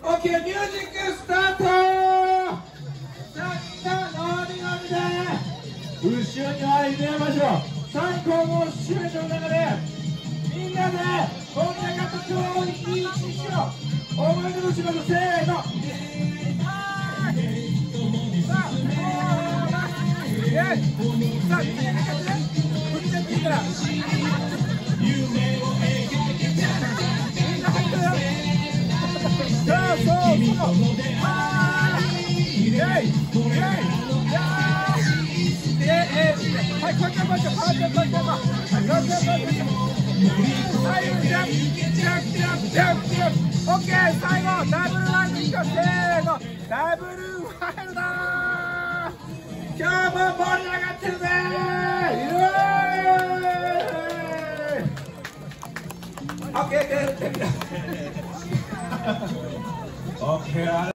オッケー、ミュージックスタート。さあみんなノリノリで後ろに入れましょう。最高のシュートの中でみんなでこんな形を一致しよう。思い出のしましょう。せーの。さあ、みんなで振り出ていったら夢を描けたみんな入ってるよ。さあ、そうはい、こっちこっち、こっちこっち、こっちこっち、オッケー、最後、ダブルワンでいこう、せーの、ダブルワイルドー。今日も盛り上がってるぜー。オッケー、オッケー。